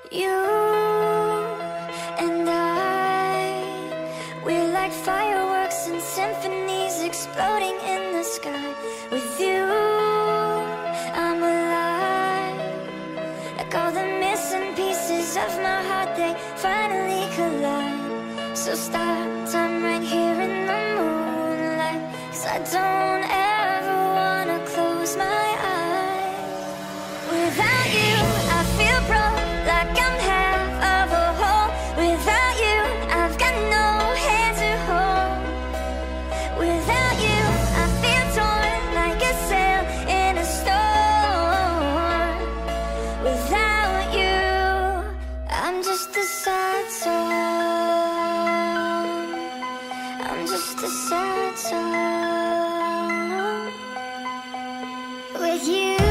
You and I, we're like fireworks and symphonies exploding in the sky. With you, I'm alive. Like all the missing pieces of my heart, they finally collide. So stop time right here in the moonlight, 'cause I don't ever wanna close my eyes. Without you, I feel broke, like I'm half of a whole. Without you, I've got no hand to hold. Without you, I feel torn, like a sail in a storm. Without you, I'm just a sad song. I'm just a sad song. With you